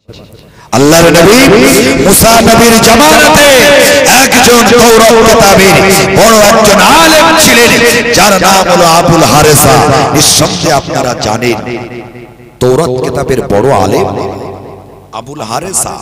আল্লাহর নবী মুসা নবীর জামানাতে একজন তাওরাত কিতাবের বড় একজন আলেম ছিলেন, যার নাম হলো আবুল হারেসা। নিঃসন্দেহে আপনারা জানেন তাওরাত কিতাবের বড় আলেম আবুল হারেসা।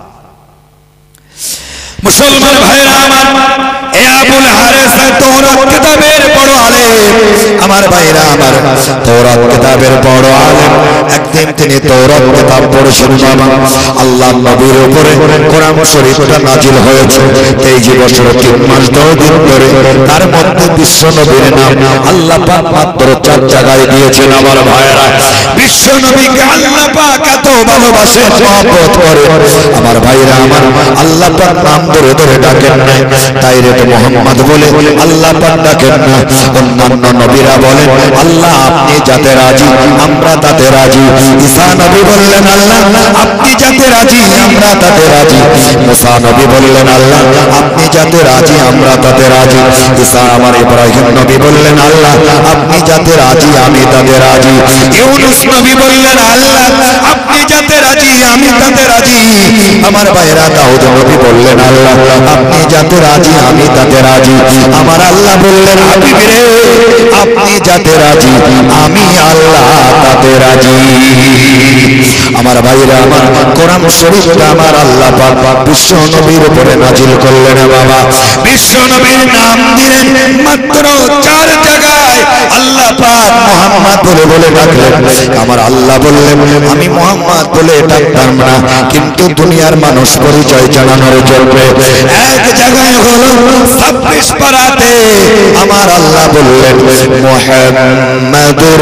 মুসলমান ভাইরা আমার, এই আবুল হারেসা তাওরাত কিতাবের বড় আলেম। আমার ভাইরা আমার, তাওরাত কিতাবের বড় আলেম। একদিন তিনি তাওরাত কিতাব পড়েছেন। বাবা, আল্লাহর নবীর উপরে কোরআন শরীফটা নাজিল হয়েছে 23 বছর 3 মাস 10 দিন ধরে। তার মধ্যে বিশ্ব নবীর নাম আল্লাহ পাক মাত্র 4 জায়গায় দিয়েছেন। আমার ভাইরা, বিশ্ব নবীকে আল্লাহ পাক এত ভালোবাসেন, মহব্বত করেন। আমার ভাইরা আমার, আল্লাহ পাক নাম ধরে ধরে ডাকেন না, ডাইরেক্ট মুহাম্মদ বলে আল্লাহ পাক ডাকেন না। অন্যান্য নবীরা বলেন আল্লাহ আপনি যাতে রাজি আমরা তাতে রাজি। ঈসা নবী বললেন আল্লাহ আপনি যাতে রাজি আমরা তাতে রাজি। মুসা নবী বললেন আল্লাহ আপনি যাতে রাজি আমরা তাতে রাজি। ঈসা আমার ইব্রাহিম নবী বললেন আল্লাহ আপনি যাতে রাজি আমি তাতে রাজি। ইউনূস নবী বললেন আল্লাহ আপনি যাতে রাজি আমি তাতে রাজি। আমার ভাইরা, দাউদ নবী বললেন আল্লাহ আপনি যাতে রাজি আমি তাতে রাজি। আমার আল্লাহ বললেন হাবিব রে আপনি যাতে রাজি আমি আল্লাহ তাতে রাজি। আমার ভাইরা আমার, কোরআন শরীফটা আমার আল্লাহ পাক বিশ্ব নবীর উপরে নাজিল করলেন। বাবা, বিশ্ব নবীর নাম দিলেন মাত্র 4 জায়গায়। আল্লাহ পাক মুহাম্মদ বলে বলে ডাকলেন। আমার আল্লাহ বললেন আমি মুহাম্মদ বলে ডাকতাম না, কিন্তু দুনিয়ার মানুষ পরিচয় জানানোর জন্য এক জায়গায় হলো 26 পারাতে আমার আল্লাহ বললেন মুহাম্মাদুর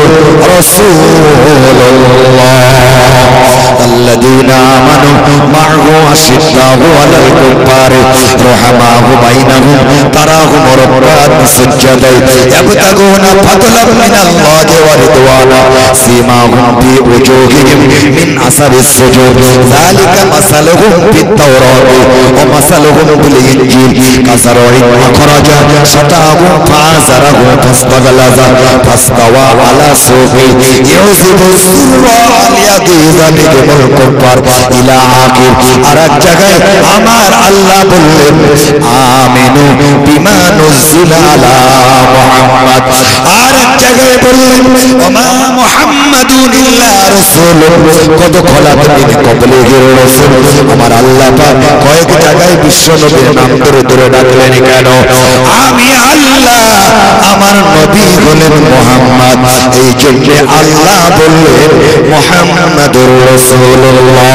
রাসূলুল্লাহ আল্লাযীনা আমানু মা'হু আশিদ্দাউ আলাল কুফারি রুহামাউ বাইনাহুম তারাহুম রাক্কা'আন সুজদান ইয়াবতাগুনা ফাদলাম মিনাল্লাহি ওয়া রিদওয়ানা সীমাহুম ফি উজূহিহিম মিন আসারিস সুজুদ যালিকা মাসালুহুম ফিত তাওরাতি ওয়া মাসালুহুম ফিল ইনজিল কাযারউন আখরাজা শাতাহু ফাযারাহু ফাস্তাগলাযা ফাস্তাওয়া আলা সুফি ইউযিবু সুরা লিয়াগিযা বিহিমুল কুফার ইলা আখির। আর এক জায়গায় আমার আল্লাহ বললেন আমিনু বিমা নুজিলা আলা মুহাম্মদ। আর এক জায়গায় বললেন ওমা মুহাম্মাদুন ইল্লা রাসূলুন কদ খালাত মিন ক্বাবলিহি রাসূল। আমার আল্লাহ পাক কয়েক জায়গায় বিশ্ব নবীর নাম ধরে ধরে ডাকলেন কেন? আমি আল্লাহ, আমার নবী হলেন মুহাম্মদ, এই জন্য আল্লাহ বললেন মুহাম্মাদুর রাসূলুল্লাহ।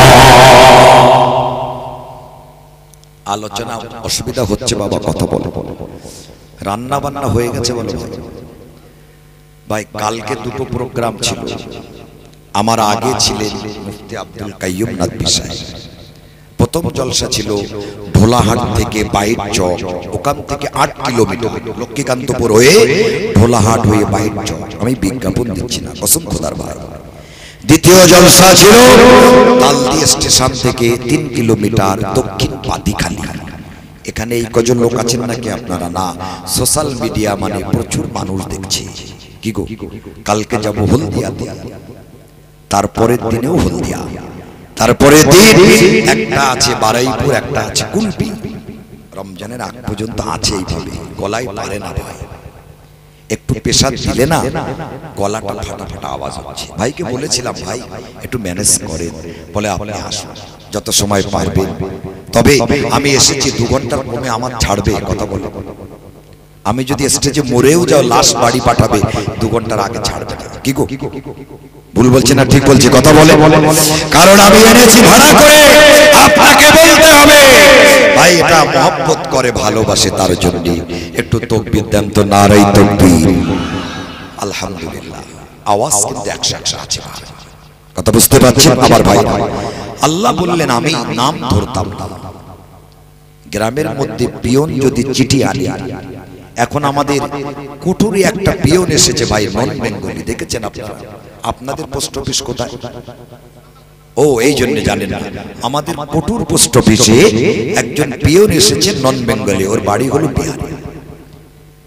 আলোচনা অসুবিধা হচ্ছে বাবা, কথা বলো। রান্না বান্না হয়ে গেছে বলো ভাই। কালকে দুটো প্রোগ্রাম ছিল। আমার আগে ছিলেন মুফতি আব্দুল কাইয়ুম নাদভী সাহেব। প্রথম জলসা ছিল ঢোলাহাট থেকে বাইট চক, ওখান থেকে 8 কিলোমিটার লক্ষ্মীকান্তপুর হয়ে ঢোলাহাট হয়ে বাইট চক। আমি বিজ্ঞাপন দিচ্ছি না, কসম খোদার ভাই। দ্বিতীয় জলসা ছিল তালদি স্টেশন থেকে 3 কিলোমিটার দক্ষিণ পাদিখালি। এখানে এই কজন লোক আছেন নাকি আপনারা? না, সোশ্যাল মিডিয়া মানে প্রচুর মানুষ দেখছে। কি গো, কালকে যাব হলদিয়াতে, তারপরের দিনেও হলদিয়া, তারপরে দিন একটা আছে বারাইপুর, একটা আছে কুলপি। রমজানের আগ পর্যন্ত আছে এইভাবে, গলায় পারে না ভাই। একটু পেশাদ দিলে না গলাটা ফাটা ফাটা আওয়াজ হচ্ছে। ভাইকে বলেছিলাম ভাই একটু ম্যানেজ করেন, বলে আপনি আসুন যত সময় পারবেন। তবে আমি এসেছি 2 ঘন্টার কমে আমার ছাড়বে, কথা বলে। আমি যদি স্টেজে মরেও যাও, লাশ বাড়ি পাঠাবে, 2 ঘন্টার আগে ছাড়বে না। কি গো, ভুল বলছি না ঠিক বলছি? কথা বলে। কারণ আমি এনেছি ভাড়া করে, আপনাকে বলতে হবে ভাই এটা মহব্বত করে ভালোবাসে, তার জন্য একটু তাকবীর দেন তো। নারাই তাকবীর, আলহামদুলিল্লাহ। আওয়াজ কিন্তু 100 আছে। কথা বুঝতে পারছেন আমার ভাই? আল্লাহ বললেন আমি নাম ধরতাম না। গ্রামের মধ্যে পিয়ন যদি চিঠি আনে, এখন আমাদের কুটুরি একটা পিয়ন এসেছে ভাই, নন বেঙ্গলি, দেখেছেন আপনারা? আপনাদের পোস্ট অফিস কোথায়? ও এই জন্য জানেন না, আমাদের কুটুর পোস্ট অফিসে একজন পিয়ন এসেছে নন বেঙ্গলি, ওর বাড়ি হলো বিহার।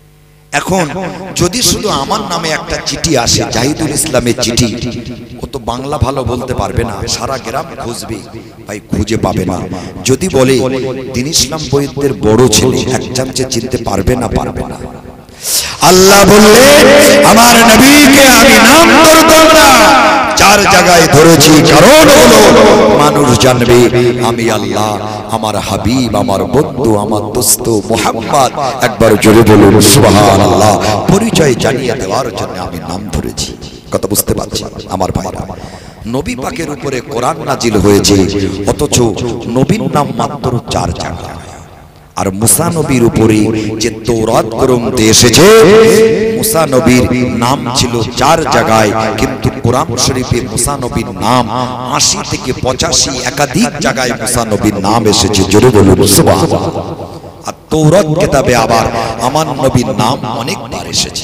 এখন যদি শুধু আমার নামে একটা চিঠি আসে, জাহিদুল ইসলামের চিঠি, ও তো বাংলা ভালো বলতে পারবে না, সারা গ্রাম খুঁজবে, ভাই খুঁজে পাবে না। যদি বলে দ্বীন ইসলাম বইয়ের বড় ছেলে, এক চামচে চিনতে পারবে না, পারবে না। আল্লাহ বললেন আমার নবীকে আমি নাম ধরতাম না, চার জায়গায় ধরেছি, কারণ হলো মানুষ জানবে আমি আল্লাহ, আমার হাবিব, আমার বন্ধু, আমার দোস্ত মুহাম্মদ। একবার জোরে বলুন সুবহানাল্লাহ। পরিচয় জানিয়ে দেওয়ার জন্য আমি নাম ধরেছি। কথা বুঝতে পারছি আমার ভাইরা? নবী পাকের উপরে কোরআন নাজিল হয়েছে, অথচ নবীর নাম মাত্র 4 জায়গায়। আর মুসা নবীর উপরে যে তৌরাত গ্রন্থে এসেছে, মুসা নবীর নাম ছিল 4 জায়গায়, কিন্তু কোরআন শরীফে মুসা নবীর নাম 80 থেকে 85 একাধিক জায়গায় মুসা নবীর নাম এসেছে। জোরে বলুন সুবহানাল্লাহ। আর তৌরাত কিতাবে আবার আমার নবীর নাম অনেকবার এসেছে।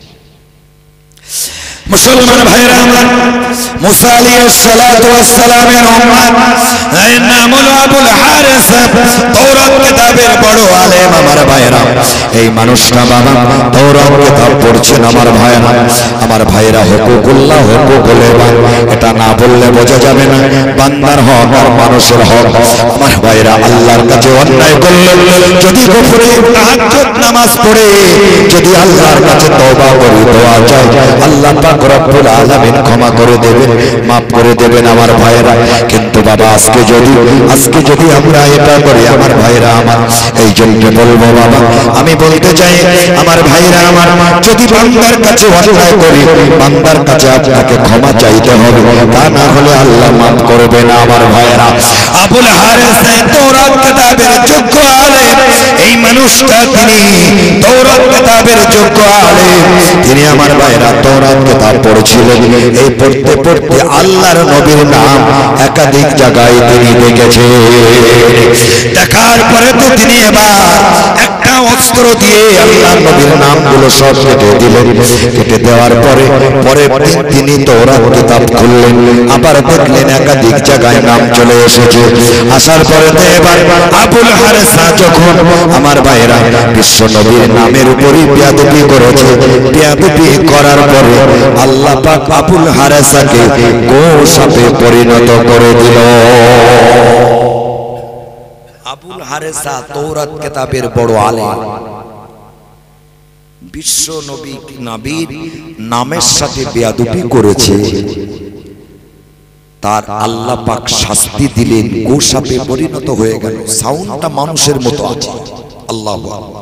মুসলমান ভাইরা আমার, মুসা আলাইহিস সালাতু ওয়াস সালামের উম্মত, এর নাম হলো আবুল হারিস, তৌরাত কিতাবের বড় আলেম। আমার ভাইরা, এই মানুষটা বাবা তৌরাত কিতাব পড়ছেন। আমার ভাইরা, আমার ভাইরা, হুকুকুল্লাহ, হুকুকুল ইবাদ, এটা না বললে বোঝা যাবে না বান্দার হক আর মানুষের হক। আমার ভাইরা, আল্লাহর কাছে অন্যায় করলে যদি গোপনে তাহাজ্জুদ নামাজ পড়ে যদি আল্লাহর কাছে তওবা করি, দোয়া চাই, আল্লাহ পাক রব্বুল আলামিন ক্ষমা করে দেবেন, মাফ করে দেবেন। আমার ভাইরা, কিন্তু বাবা আজকে যদি আমরা এটা করি, আমার ভাইরা আমার, এই জন্য বলবো বাবা, আমি বলতে চাই আমার ভাইরা আমার, যদি বান্দার কাছে অন্যায় করি, বান্দার কাছে আপনাকে ক্ষমা চাইতে হবে, তা না হলে আল্লাহ মাফ করবে না। আমার ভাইরা, আবুল হারিস তৌরাত কিতাবের যোগ্য আলেম। এই মানুষটা তিনি তৌরাত কিতাবের যোগ্য আলেম। তিনি আমার ভাইরা তৌরাত কিতাব পড়ছিলেন। এই পড়তে পড়তে আল্লাহর নবীর নাম একাধিক জায়গায় তিনি দেখেছে। দেখার পরে তো তিনি এবার একটা অস্ত্র দিয়ে আল্লাহর নবীর নামগুলো সব কেটে দিলেন। কেটে দেওয়ার পরে পরের দিন তিনি তৌরাত কিতাব খুললেন, আবার দেখলেন একাধিক জায়গায় নাম চলে এসেছে। আসার পরে তো এবার আবুল হারিস যখন আমার ভাইরা বিশ্ব নবীর নামের উপরই বেয়াদবি করেছে, বেয়াদবি করার পরে আল্লাহ পাক আবুল হারিসকে গোসাপে পরিণত করে দিল। আবুল হারিস তৌরাত কিতাবের বড় আলেম, বিশ্ব নবীর নামের সাথে বেয়াদবি করেছে, তার আল্লাহ পাক শাস্তি দিলেন, গোসাপে পরিণত হয়ে গেল। সাউন্ডটা মানুষের মতো আছে। আল্লাহু আকবার।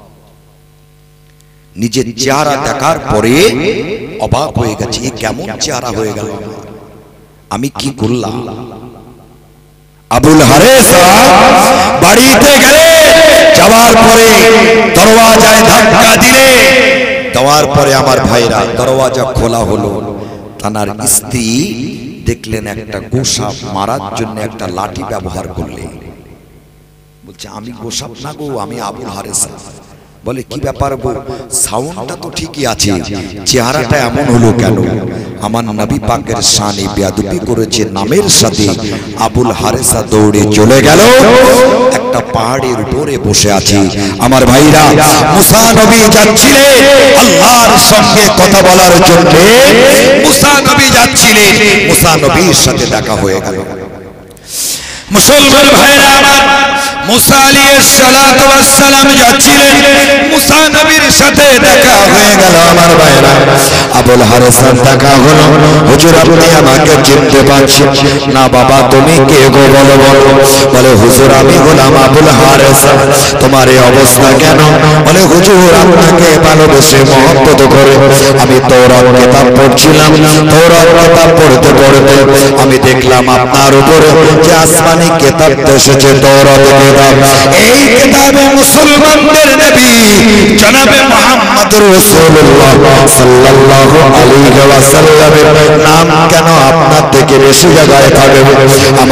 নিজের চেহারা দেখার পরে অবাক হয়ে গেছে, এ কেমন চেহারা হয়ে গেল, আমি কি করলাম। আবুল হারিস বাড়িতে গেলে, যাওয়ার পরে দরওয়াজায় ধাক্কা দিলে, দেওয়ার পরে আমার ভাইরা দরওয়াজা খোলা হলো। তার স্ত্রী দেখলেন একটা গোসাপ মারার জন্য একটা লাঠি ব্যবহার করলে। বলছে আমি গোসাপ না গো, আমি আবুল হারিস। বলে কি ব্যাপার গো, সাউন্ডটা তো ঠিকই আছে, চেহারাটা এমন হলো কেন? আমার নবী পাকের শানে বেয়াদবি করেছে নামের সাথে। আবুল হারিস দৌড়ে চলে গেল, একটা পাহাড়ের উপরে বসে আছে। আমার ভাইরা, মুসা নবী যাচ্ছিলেন আল্লাহর সঙ্গে কথা বলার জন্য। মুসা নবী যাচ্ছিলেন, মুসা নবীর সাথে দেখা হয়ে গেল। মুসলমান ভাইরা আমার, মুসা আলাইহিস সালাতু ওয়াস সালাম যাচ্ছিলেন, মুসা নবীর সাথে দেখা হয়ে গেল। আমার ভাইরা, আবুল হারিস দেখা হলো। হুজুর আপনি আমাকে চিনতে পারছেন না? বাবা তুমি কে গো বলো বলো। বলে হুজুর আমি হলাম আবুল হারিস। তোমার এই অবস্থা কেন? বলে হুজুর আপনাকে ভালোবেসে মহব্বত করে আমি তৌরাত কিতাব পড়ছিলাম। তৌরাত কিতাব পড়তে পড়তে আমি দেখলাম আপনার উপরে যে আসমানি কিতাব এসেছে, তৌরাত কিতাব। এই কিতাবে মুসলমানদের নবী জনাবে মুহাম্মদুর রাসূলুল্লাহ সাল্লাল্লাহু আলাইহি ওয়াসাল্লামের নাম কেন আপনার থেকে বেশি জায়গায় থাকবে? আমার রাগ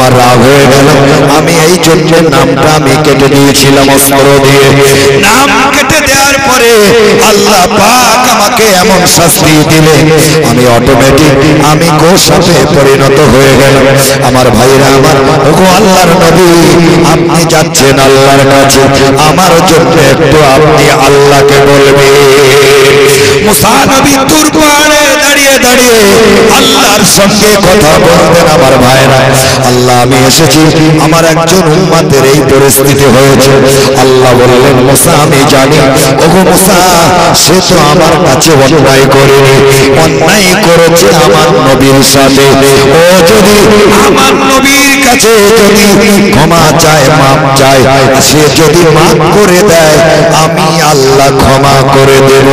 হয়ে গেল। আমি এই জন্য নামটা আমি কেটে দিয়েছিলাম অস্ত্র দিয়ে। নাম কেটে দেওয়ার পরে আল্লাহ পাক আমাকে এমন শাস্তি দিলেন, আমি অটোমেটিক আমি গোসাপে পরিণত হয়ে গেলাম। আমার ভাইরা আমার, ওগো আল্লাহর নবী, আপনি যাচ্ছেন আল্লাহর কাছে, আমার জন্য একটু আপনি আল্লাহকে বলবেন। মুসা নবী তুর পাহাড়ে দাঁড়িয়ে দাঁড়িয়ে আল্লাহর সঙ্গে কথা বলতেন। আমার ভাইরা, আল্লাহ আমি এসেছি, আমার একজন উম্মতের এই পরিস্থিতি হয়েছে। আল্লাহ বললেন, মুসা আমি জানি, ওগো মুসা, সে তো আমার কাছে অন্যায় করেনি, অন্যায় করেছে আমার নবীর সাথে। ও যদি আমার নবীর কাছে যদি ক্ষমা চায়, মাপ চায়, সে যদি মাপ করে দেয়, আমি আল্লাহ ক্ষমা করে দেব।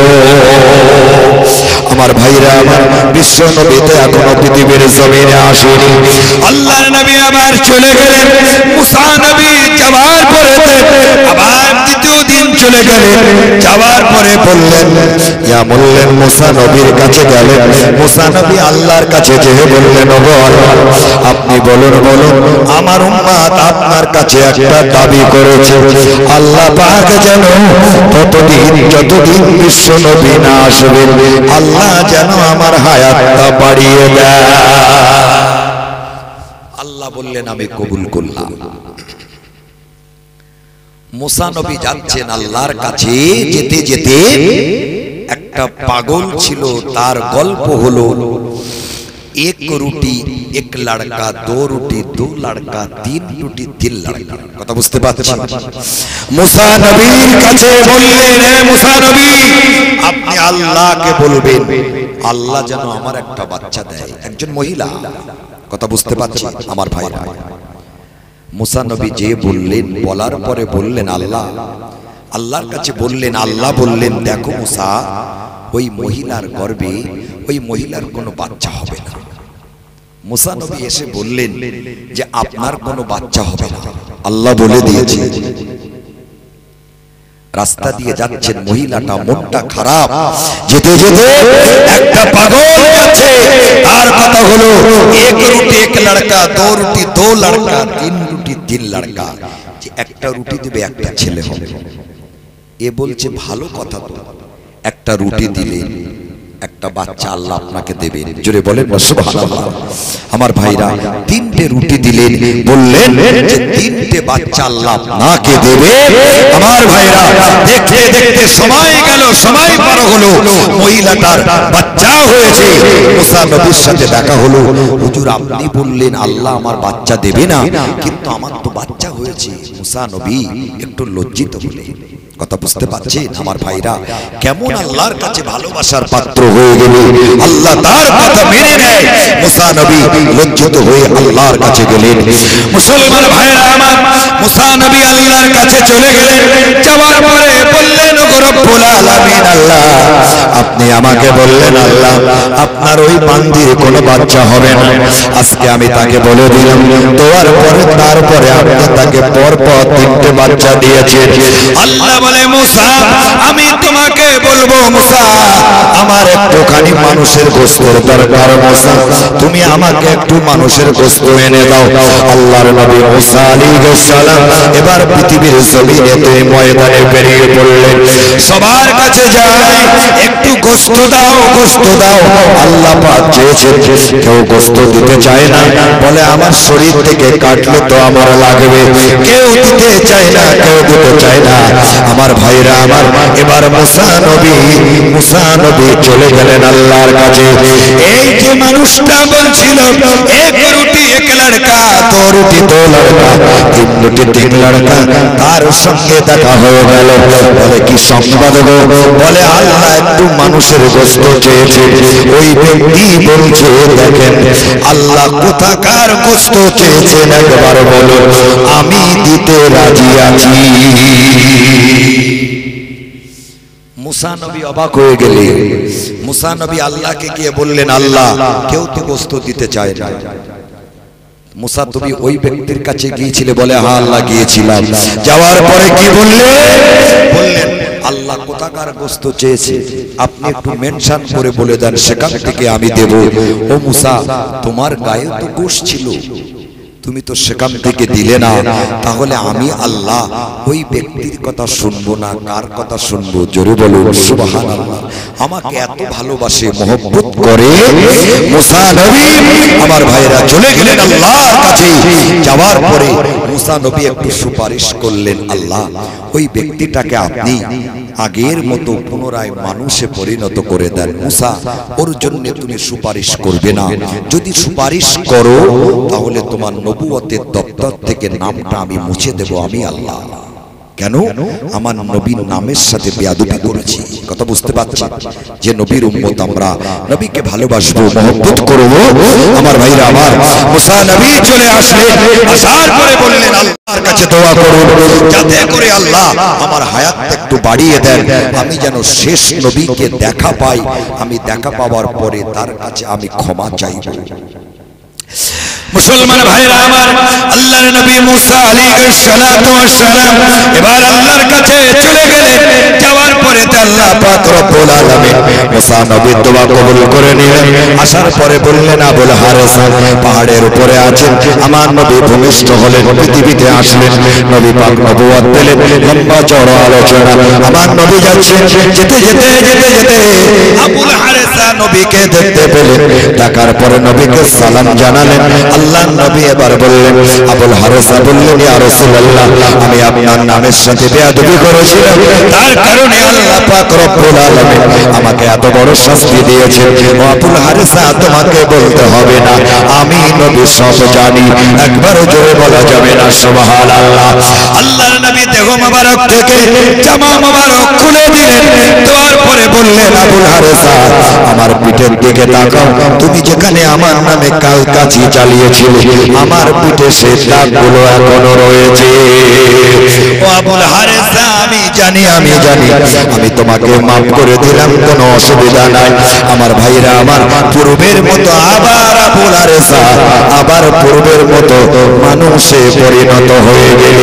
আমার ভাইরা আমার, বিশ্ব নবীতে এখনো পৃথিবীর জমিনে আসেনি। আল্লাহর নবী আবার চলে গেলেন। মুসা নবী যাওয়ার পরে আবার দ্বিতীয় দিন চলে গেলেন। যাওয়ার পরে বললেন, বললেন মুসা নবীর কাছে গেলেন। মুসা নবী আল্লাহর কাছে যেয়ে বললেন, ওগো আল্লাহ, আপনি বলুন বলুন, আমার উম্মত আপনার কাছে একটা দাবি করেছে, আল্লাহ পাক যেন ততদিন যতদিন বিশ্ব নবী না আসবেন, আল্লাহ যেন আমার হায়াতটা বাড়িয়ে দেয়। আল্লাহ বললেন, আমি কবুল করলাম। মুসা নবী যাচ্ছেন আল্লাহর কাছে, যেতে যেতে একটা পাগল ছিল, তার গল্প হলো, এক রুটি এক লড়কা, দো রুটি দো লড়কা, তিন রুটি তিন লড়কা। কথা বুঝতে পারছেন? মুসা নবীর কাছে বললেন, হে মুসা নবী, আপনি আল্লাহকে বলবেন, আল্লাহ যেন আমার একটা বাচ্চা দেয়, একজন মহিলা। কথা বুঝতে পারছি আমার ভাইরা? মুসা নবী যে বললেন, বলার পরে বললেন, আল্লাহ, আল্লাহর কাছে বললেন, আল্লাহ বললেন, দেখো মুসা, ওই মহিলার গর্ভে ওই মহিলার কোনো বাচ্চা হবে না। মুসা নবী এসে বললেন যে আপনার কোনো বাচ্চা হবে না, আল্লাহ বলে দিয়েছে। রাস্তা দিয়ে যাচ্ছেন, মহিলাটা মনটা খারাপ, যেতে যেতে একটা পাগল যাচ্ছে, তার কথা হলো এক রুটি এক লড়কা, দো রুটি দো লড়কা, তিন রুটি তিন লড়কা, যে একটা রুটি দেবে একটা ছেলে হবে। এ বলছে ভালো কথা তো, একটা রুটি দিলে একটা বাচ্চা আল্লাহ আপনাকে দেবেন, জোরে বলেন সুবহানাল্লাহ। আমার ভাইরা, তিনটে রুটি দিলেন, বললেন যে তিনটে বাচ্চা আল্লাহ আপনাকে দেবে। আমার ভাইরা, দেখতে দেখতে সময় গেল, সময় পার হলো, মহিলাটার বাচ্চা হয়েছে। মুসা নবীর সাথে দেখা হলো, হুজুর আপনি বললেন আল্লাহ আমার বাচ্চা দেবে না, কিন্তু আমার তো বাচ্চা হয়েছে। মুসা নবী একটু লজ্জিত হলেন। কথা বুঝতে পারছেন আমার ভাইরা? কেমন আল্লাহর কাছে ভালোবাসার পাত্র হয়ে গেল, আল্লাহ তার কথা মেনে নেয়। মুসা নবী লজ্জিত হয়ে আল্লাহর কাছে গেলেন। মুসলমান ভাইরা আমার, মুসা নবী আল্লাহর কাছে চলে গেলেন। যাওয়ার পরে বললেন, ওগো রব্বুল আলামিন, আল্লাহ আপনি আমাকে বললেন, আল্লাহ আপনার ওই বান্দির কোনো বাচ্চা হবে না, আজকে আমি তাকে বলে দিলাম। দেওয়ার পরে তারপরে আপনি তাকে পরপর তিনটে বাচ্চা দিয়েছেন। আল্লাহ বলে, মুসা আমি তোমাকে বলবো, মুসা আমার একটুখানি মানুষের গোশতের দরকার, মুসা তুমি আমাকে একটু মানুষের গোশত এনে দাও। আল্লাহর নবী মুসা আলাইহিস সালাম এবার পৃথিবীর জমিনে এই ময়দানে বেরিয়ে পড়লেন। সবার কাছে যায়, একটু গোশত দাও, গোশত দাও। আল্লাহ পাক চেয়েছেন, কেউ গোশত দিতে চায় না, বলে আমার শরীর থেকে কাটলে তো আমার লাগবে। কেউ দিতে চায় না, কেউ দিতে চায় না। আমার ভাইরা আমার, এবার মুসা নবী চলে গেলেন আল্লাহর কাছে। এই যে মানুষটা বলছিল এক রুটি এক লড়কা, দো রুটি দো লড়কা, তিন রুটি তিন লড়কা, তার সঙ্গে দেখা হয়ে গেল। বলে কি সংবাদ গো? বলে আল্লাহ একটু মানুষের গোশত চেয়েছে। ওই ব্যক্তি বলছে, দেখেন আল্লাহ কোথাকার গোশত চেয়েছেন একবার বলুন, আমি দিতে রাজি আছি। মুসা নবী অবাক হয়ে গেলেন। মুসা নবী আল্লাহকে গিয়ে বললেন, আল্লাহ কেউ তো গোশত দিতে চায় না। মুসা তুমি ওই ব্যক্তির কাছে গিয়েছিলে? বলে হ্যাঁ আল্লাহ গিয়েছিলাম। যাওয়ার পরে কি বললেন? বললেন আল্লাহ কোথাকার গোশত চেয়েছে, আপনি একটু মেনশন করে বলে দেন, সেখান থেকে আমি দেব। ও মুসা, তোমার গায়ে তো গোশত ছিল, তুমি তো সেখান থেকে দিলে না, তাহলে আমি আল্লাহ ওই ব্যক্তির কথা শুনবো না, কার কথা শুনবো? জোরে বলুন সুবহানাল্লাহ। আমাকে এত ভালোবাসে, মহব্বত করে মুসা নবী আমার ভাইরা চলে গেলেন আল্লাহর কাছে। যাওয়ার পরে মুসা নবী একটু সুপারিশ করলেন, আল্লাহ ওই ব্যক্তিটাকে আপনি আগের মতো পুনরায় মানুষে পরিণত করে দেন। মুসা, ওর জন্য তুমি সুপারিশ করবে না, যদি সুপারিশ করো তাহলে তোমার নবুয়তের দপ্তর থেকে নামটা আমি মুছে দেব আমি আল্লাহ। কেন? আমার নবীর নামের সাথে বেয়াদবি করেছি। কথা বুঝতে পারছেন যে নবীর উম্মত আমরা, নবীকে ভালোবাসবো, মহব্বত করব। আমার ভাইরা আমার, মুসা নবী চলে আসলেন, আসার পরে বললেন আল্লাহর কাছে দোয়া করুন যাতে করে আল্লাহ আমার হায়াতটা একটু বাড়িয়ে দেন, আমি যেন শেষ নবীকে দেখা পাই। আমি দেখা পাওয়ার পরে তার কাছে আমি ক্ষমা চাইব। মুসলমান ভাইরা আমার, আল্লাহর নবী মুসা আলাইহিস সালাতু ওয়াস সালাম এবার আল্লাহর কাছে চলে গেলেন। যাওয়ার পরে আল্লাহ পাক রব্বুল আলামিন মুসা নবীর দোয়া কবুল করে নিলেন। আসার পরে বললেন, আবুল হারিস পাহাড়ের উপরে আছেন। আমার নবী ভূমিষ্ঠ হলেন, পৃথিবীতে আসলেন, নবী পাক নবুয়ত পেলেন। লম্বা চড়া আলোচনা। আমার নবী যাচ্ছেন, যেতে যেতে যেতে যেতে আবুল হারিস নবীকে দেখতে পেলেন। দেখার পরে নবীকে সালাম জানালেন। আল্লাহ নবী এবার বললেন, আবুল হারিস বললেন, ইয়া রাসূলুল্লাহ, আমি আপনার নামের সাথে বেয়াদবি করেছিলাম, তার কারণে আল্লাহ পাক রব্বুল আলামিন আমাকে এত বড় শাস্তি দিয়েছে। ও আবুল হারিস, তোমাকে বলতে হবে না, আমি নবী সব জানি। একবার জোরে বলা যাবে না সুবহানাল্লাহ। আল্লাহর নবী দেহ মোবারক থেকে জামা মোবারক খুলে দিলেন। দেওয়ার পরে বললেন, আবুল হারিস, আমার পিঠের দিকে তাকাও, তুমি যেখানে আমার নামে কালকাচি চালিয়েছিলে, আমার পিঠে সে দাগগুলো এখনো রয়েছে। ও আবুল হারিস, আমি জানি, আমি জানি, আমি তোমাকে মাফ করে দিলাম, কোনো অসুবিধা নাই। আমার ভাইরা আমার, পূর্বের মতো আবার আবুল হারিস আবার পূর্বের মতো মানুষে পরিণত হয়ে গেলে।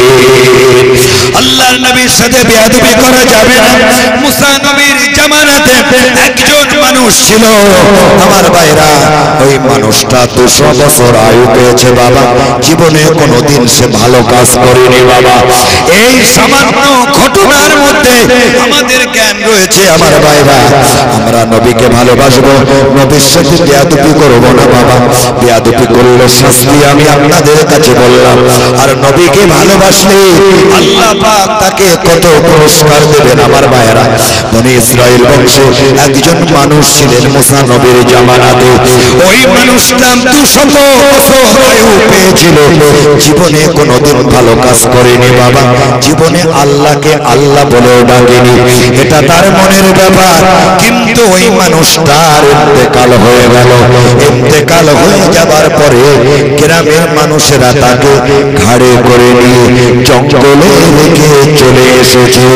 আল্লাহর নবীর সাথে বেয়াদবি করা যাবে না। মুসা নবীর জামানাতে একজন মানুষ ছিল আমার ভাইরা, ওই মানুষটা 200 বছর আয়ু পেয়েছে বাবা, জীবনে কোনোদিন সে ভালো কাজ করেনি বাবা। এই সামান্য ঘটনার মধ্যে আমাদের জ্ঞান রয়েছে আমার ভাইরা। আমরা নবীকে ভালোবাসবো, নবীর সাথে বেয়াদবি করবো না বাবা। বেয়াদবি করলে শাস্তি আমি আপনাদের কাছে বললাম। আর নবীকে ভালোবাসলে আল্লাহ পাক তাকে কত পুরস্কার দেবেন আমার ভাইরা। বনি ইসরাইল বংশে একজন মানুষ ছিলেন মুসা নবীর জামানাতে। ওই মানুষটা 200 বছর আয়ু পেয়েছিল, জীবনে কোনোদিন ভালো কাজ করেনি বাবা, জীবনে আল্লাহকে আল্লাহ বলেও ডাকেনি। এটা তার মনের ব্যাপার। কিন্তু ওই মানুষটার ইন্তেকাল হয়ে গেল। ইন্তেকাল হয়ে যাবার পরে গ্রামের মানুষেরা তাকে ঘাড়ে করে নিয়ে জঙ্গলে রেখে চলে এসেছে।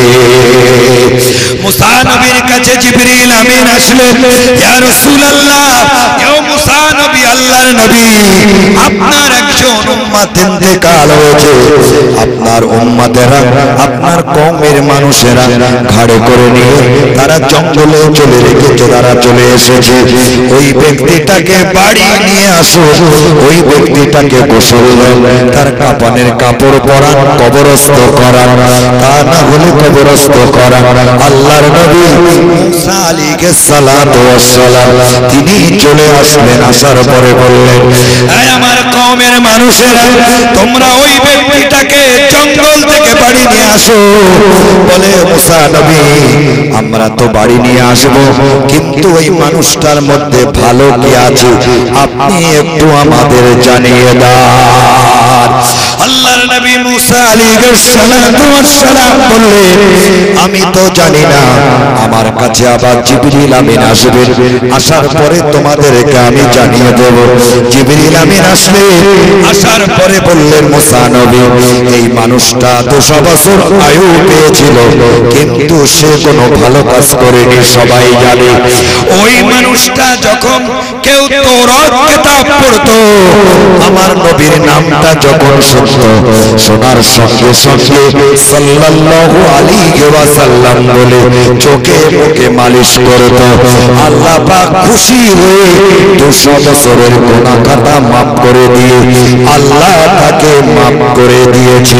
মুসা নবীর কাছে জিবরিল আমিন আসলেন, ইয়া রাসূলুল্লাহ, ও মুসা নবী, আল্লাহর নবী, আপনার একজন উম্মত ইন্তেকাল হয়েছে। আপনার উম্মতেরা, আপনার কওমের মানুষেরা ঘাড়ে করে নিয়ে তারা জঙ্গলে চলে রেখেছে, তারা চলে এসেছে। ওই ব্যক্তিটাকে বাড়ি নিয়ে আসো, ওই ব্যক্তিটাকে গোসল দেন, তার কাফনের কাপড় পরান, কবরস্থ করান, তা না হলে কবরস্থ করান। আল্লাহর নবী মুসা আলাইহিস সালাতু ওয়াস সালাম তিনি চলে আসলেন। আসার পরে বললেন, এই আমার কওমের মানুষেরা, তোমরা ওই ব্যক্তিটাকে জঙ্গল থেকে বাড়ি নিয়ে আসো। বলে মুসা নবী, আমরা তো বাড়ি নিয়ে আসবো, কিন্তু ওই মানুষটার মধ্যে ভালো কি আছে আপনি একটু আমাদের জানিয়ে দাও। আল্লাহর নবী মুসা আলাইহিস সালাতু ওয়াস সালাম বললেন, আমি তো জানি না, আমার কাছে আবার জিবরিল আমিন আসবেন, আসার পরে তোমাদেরকে আমি জানিয়ে দেব। জিবরিল আমিন আসলেন, আসার পরে বললেন, মুসা নবী, এই মানুষটা 200 বছর আয়ু পেয়েছিল, কিন্তু সে কোনো ভালো কাজ করেনি, সবাই জানে। ওই মানুষটা যখন কেউ তওরাত কিতাব পড়তো, আমার নবীর নামটা যখন শুনতো, শোনার আমার সঙ্গে সঙ্গে সাল্লাল্লাহু আলাইহি ওয়াসাল্লাম বলে চোখে মুখে মালিশ করত। আল্লাহ পাক খুশি হয়ে 200 বছরের গুনাহ খাতা মাফ করে দিয়ে আল্লাহ তাকে মাফ করে দিয়েছে।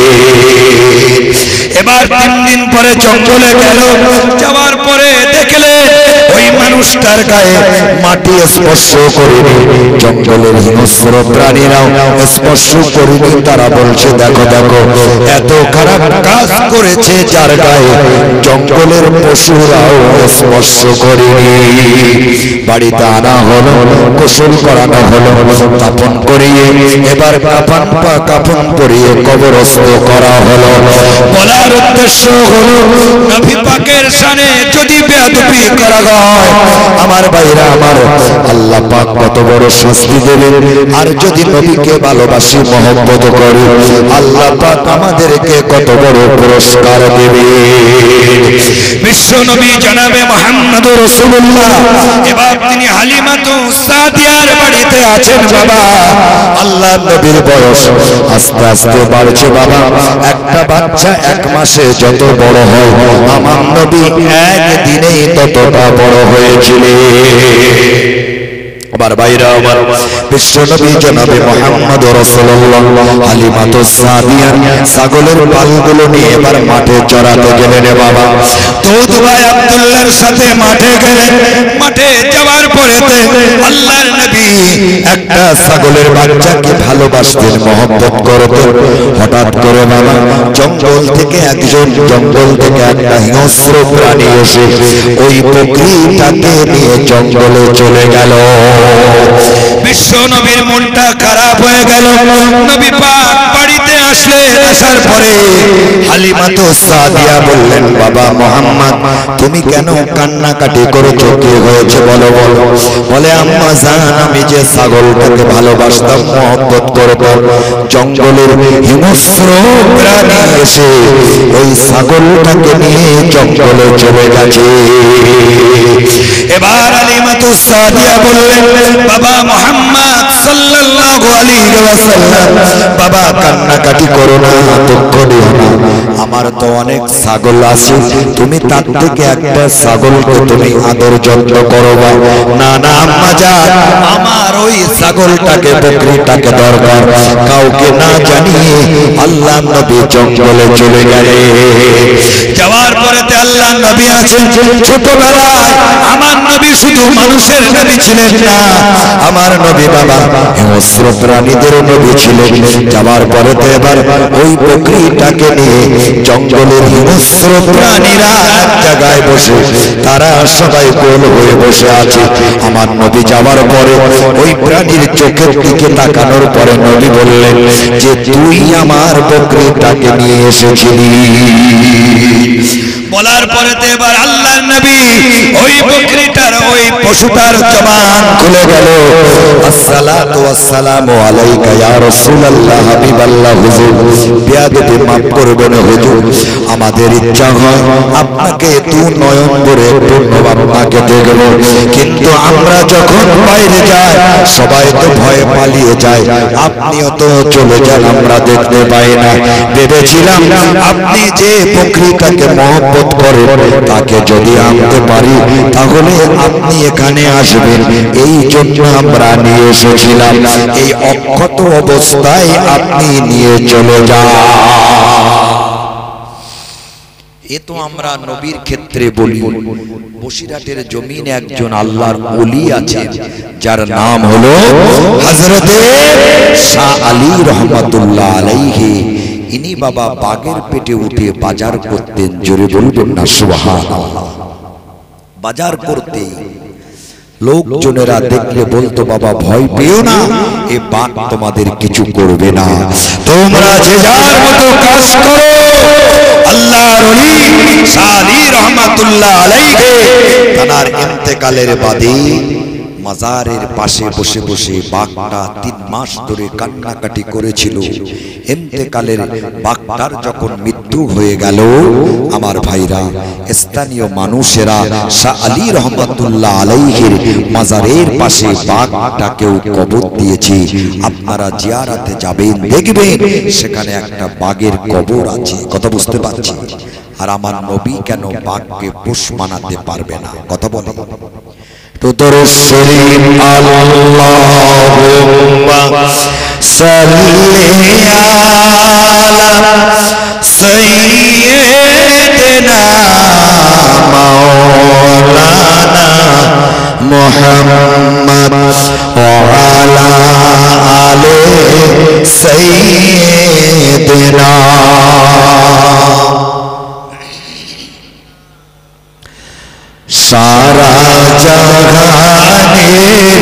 এবার 3 দিন পরে জঙ্গলে গেল, যাওয়ার পরে দেখলে ওই মানুষটার গায়ে মাটি স্পর্শ করেনি, জঙ্গলের হিংস্র প্রাণীরাও স্পর্শ করেনি। তারা বলছে দেখো দেখো এত খারাপ কাজ করেছে যার গায়ে জঙ্গলের পশুরাও স্পর্শ করেনি। বাড়িতে আনা হলো, গোসল করানো হলো, কাফন করিয়ে এবার কাফন করিয়ে কবরস্থ করা হলো। বলার উদ্দেশ্য হলো নবী পাকের শানে যদি বেয়াদবি করা হয় আমার ভাইরা আমার, আল্লাহ পাক কত বড় শাস্তি দেবেন। আর যদি নবীকে ভালোবাসি মহব্বত করি আল্লাহ পাক আমাদেরকে কত বড় পুরস্কার দেবে। বিশ্ব নবী জনাবে মুহাম্মদুর রাসূলুল্লাহ এবার তিনি হালিমাতু সাদিয়ার বাড়িতে আছেন। বাবা আল্লাহ নবীর বয়স আস্তে আস্তে বাড়ছে। বাবা একটা বাচ্চা 1 মাসে যত বড় হয় আমার নবী একদিনেই ততটা বড় হয়েছিলেন। আমার ভাইরা আমার, বিশ্ব নবী জনাবে মুহাম্মদ রাসূলুল্লাহ হালিমাতু সাদিয়া ছাগলের পালগুলো নিয়ে এবার মাঠে চড়াতে গেলেন। বাবা দুধ ভাই আব্দুল্লাহর সাথে মাঠে গেলেন। মাঠে যাওয়ার পরেতে আল্লাহর নবী একটা ছাগলের বাচ্চাকে ভালোবাসতেন, মহব্বত করতেন। হঠাৎ করে বাবা জঙ্গল থেকে একটা হিংস্র প্রাণী এসে ওই বকরিটাকে নিয়ে জঙ্গলে চলে গেল। বিশ্ব নবীর মনটা খারাপ হয়ে গেল। নবী পাক বাড়িতে আসার পরে হালিমাতু সাদিয়া বললেন বাবা মুহাম্মদ তুমি কেন কান্নাকাটি করেছো, কি হয়েছে বলো বলো। বলে আম্মা জান আমি যে ছাগলটাকে ভালোবাসতাম মহব্বত করতাম, জঙ্গলের হিংস্র প্রাণী এসে ওই ছাগলটাকে নিয়ে জঙ্গলে চলে গেছে। এবার হালিমাতু সাদিয়া বললেন বাবা মুহাম্মদ সাল্লাল্লাহু আলাইহি ওয়াসাল্লাম বাবা কান্নাকাটি করো না, দুঃখ দিও না, আমার তো অনেক ছাগল আছে, তুমি তার থেকে একটা ছাগলকে তুমি আদর যত্ন করো। না না আম্মা জান আমার ওই ছাগলটাকে বকরিটাকে দরকার। কাউকে না জানিয়ে আল্লাহ নবী জঙ্গলে চলে গেলেন। যাওয়ার পরেতে আল্লাহ নবী আছেন। ছোটবেলায় আমার নবী শুধু মানুষের নবী ছিলেন না, আমার নবী বাবা হিংস্র প্রাণীদের নবী ছিলেন। যাওয়ার পরেতে এবার ওই বকরিটাকে নিয়ে জঙ্গলের হিংস্র প্রাণীরা এক জায়গায় বসে তারা সবাই গোল হয়ে বসে আছে। আমার নবী যাওয়ার পরে ওই প্রাণীর চোখের দিকে তাকানোর পরে নবী বললেন যে তুই আমার বকরিটাকে নিয়ে এসেছিলি। বলার পরেতে এবার আল্লাহর নবী ওই বকরিটার ওই পশুটার জবান খুলে গেল। আসসালাতু ওয়াসসালামু আলাইকা ইয়া রাসূলুল্লাহ হাবিবাল্লাহ। হুজুর বেয়াদবি মাফ করবেন হুজুর, আমাদের ইচ্ছা হয় আপনাকে দু নয়ন ভরে ধন্যবাদ আপনাকে দেখব, কিন্তু আমরা যখন বাইরে যাই সবাই তো ভয়ে পালিয়ে যায়, আপনিও তো চলে যান, আমরা দেখতে পাই না। ভেবেছিলাম আপনি যে বকরিটাকে মহব্বত করেন তাকে যদি আনতে পারি তাহলে আপনি এখানে আসবেন, এই জন্য আমরা নিয়ে এসেছিলাম। এই অক্ষত অবস্থায় আপনি নিয়ে চলে যান। এ তো আমরা নবীর ক্ষেত্রে বলি। বসিরহাটের জমিনে একজন আল্লাহর ওলি আছেন যার নাম হলো হযরতে শাহ আলী রহমাতুল্লাহ আলাইহি। ইনি বাবা বাগের পেটে উঠে বাজার করতেন, জোরে বলবেন না সুবহানাল্লাহ। বাজার করতে লোকজনেরা দেখলে বলতো বাবা ভয় পেও না, এ বাঘ তোমাদের কিছু করবে না, তোমরা যে যার মতো কাজ করো। আল্লাহর ওলি শাহ আলী রহমাতুল্লাহ আলাইহি তার ইন্তেকালের বাদে মাজারের পাশে বসে বসে বাঘটা 3 মাস ধরে কান্নাকাটি করেছিল। ইন্তেকালের বাঘটার যখন মৃত্যু হয়ে গেল, আমার ভাইরা, স্থানীয় মানুষেরা শাহ আলী রহমাতুল্লাহ আলাইহির মাজারের পাশে বাঘটাকেও কবর দিয়েছে। আপনারা জিয়ারতে যাবেন, দেখবেন সেখানে একটা বাঘের কবর আছে। কথা বুঝতে পারছি? আর আমার নবী কেন বাঘকে পোষ মানাতে পারবে না? কথা বলে তো দরুদ শরীফ আল্লাহুম্মা সাল্লি আলা সাইয়্যিদিনা মাওলানা মুহাম্মদ ওয়া আলা আলি সাইয়্যিদিনা। সারা জাহানের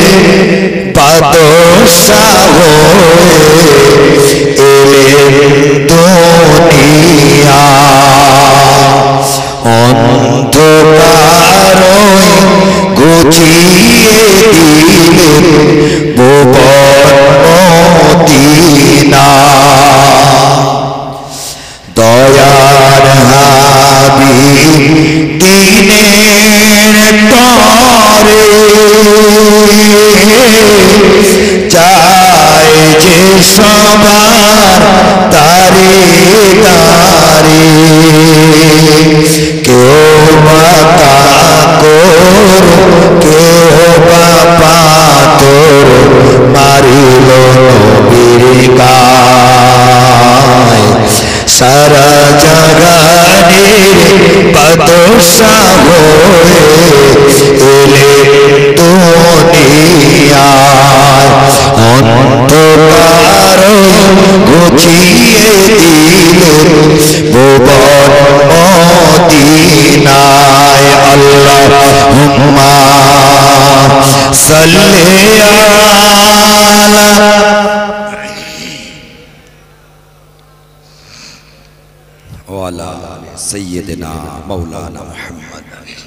বাদশাহ এলেন দুনিয়া, অন্ধকার ঘুচিয়ে দিলেন ভুবন মদিনা। দয়ার হাবিব দিনের তরে চাই যে সবার তারে তারে, কেউ বা কাকর কেউ বা পাথর মারিল নবীর গায়। সারা জাহানের বাদশাহ এলেন দুনিয়ায়, অন্ধকার ঘুচিয়ে দিলেন ভুবন মদিনায়। আল্লাহুম্মা সাল্লি আলা ওয়ালা সাইয়্যিদিনা মাওলানা মুহাম্মদ।